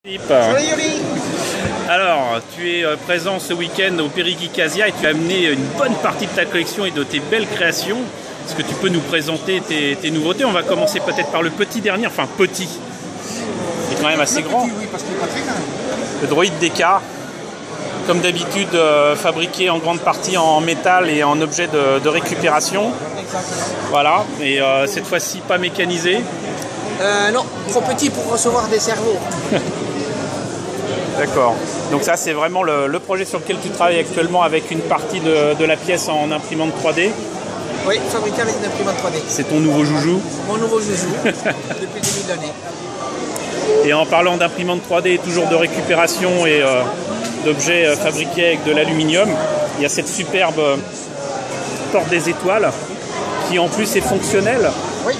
Salut Yuri. Alors, tu es présent ce week-end au Perigeek-Asia et tu as amené une bonne partie de ta collection et de tes belles créations. Est-ce que tu peux nous présenter tes nouveautés? On va commencer peut-être par le petit dernier, enfin petit. Il est quand même assez grand. Oui, parce qu'il est pas très grand. Le droïde DK, comme d'habitude fabriqué en grande partie en métal et en objet de récupération. Exactement. Voilà, et cette fois-ci pas mécanisé. Non, trop petit pour recevoir des cerveaux. D'accord. Donc ça, c'est vraiment le projet sur lequel tu travailles actuellement avec une partie de la pièce en imprimante 3D. Oui, fabriqué avec une imprimante 3D. C'est ton nouveau joujou. Mon nouveau joujou, depuis le début de l'année. Et en parlant d'imprimante 3D, toujours de récupération et d'objets fabriqués avec de l'aluminium, il y a cette superbe porte des étoiles qui en plus est fonctionnelle. Oui.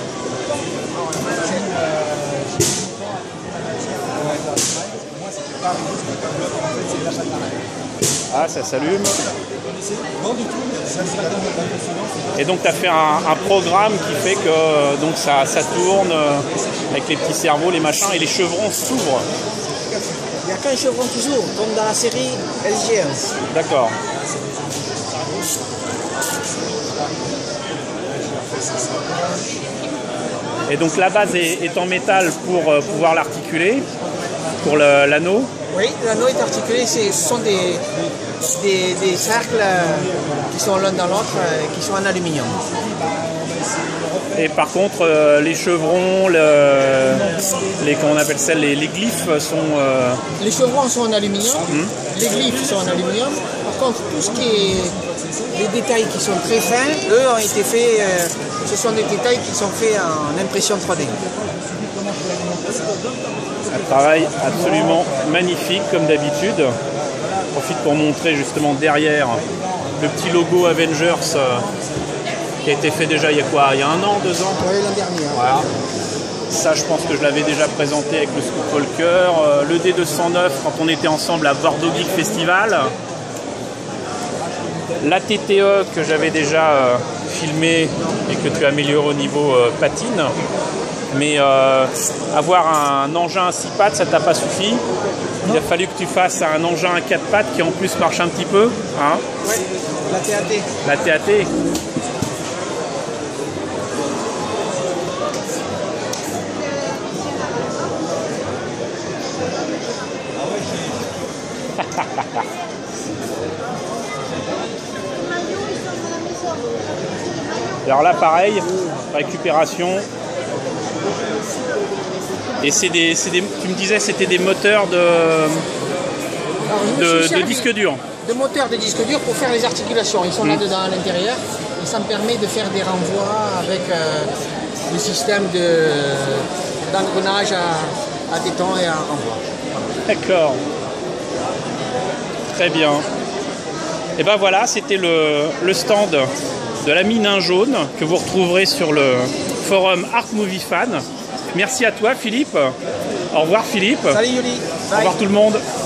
Ah, ça s'allume. Et donc tu as fait un programme qui fait que donc ça tourne avec les petits cerveaux, les machins, et les chevrons s'ouvrent. Il n'y a qu'un chevron qui s'ouvre, comme dans la série LG1. D'accord. Et donc la base est en métal pour pouvoir l'articuler, pour l'anneau. Oui, l'anneau est articulé, ce sont des cercles qui sont l'un dans l'autre, qui sont en aluminium. Et par contre, les chevrons, comment on appelle ça, les glyphes sont... Les chevrons sont en aluminium, les glyphes sont en aluminium. Par contre, tout ce qui est les détails qui sont très fins, eux ont été faits, ce sont des détails qui sont faits en impression 3D. Un travail absolument magnifique comme d'habitude. Je profite pour montrer justement derrière le petit logo Avengers qui a été fait déjà il y a quoi? Il y a 1 an, 2 ans? Oui, l'an dernier. Voilà. Ça, je pense que je l'avais déjà présenté avec le Scoop Walker. Le D209 quand on était ensemble à Bordeaux Geek Festival. La TTE que j'avais déjà filmé et que tu as amélioré au niveau patine. Mais avoir un engin à 6 pattes, ça t'a pas suffi. Il a fallu que tu fasses un engin à 4 pattes qui en plus marche un petit peu. Hein? Oui, la TAT. La TAT. Alors là, pareil, récupération. Et tu me disais c'était des moteurs de disque dur. De moteurs de disque dur pour faire les articulations. Ils sont là-dedans à l'intérieur. Et ça me permet de faire des renvois avec le système d'engrenage à téton et à renvoi. D'accord. Très bien. Et ben voilà, c'était le stand de la mine jaune que vous retrouverez sur le forum Art Movie Fan. Merci à toi Philippe. Au revoir Philippe. Salut Yuri. Au revoir tout le monde.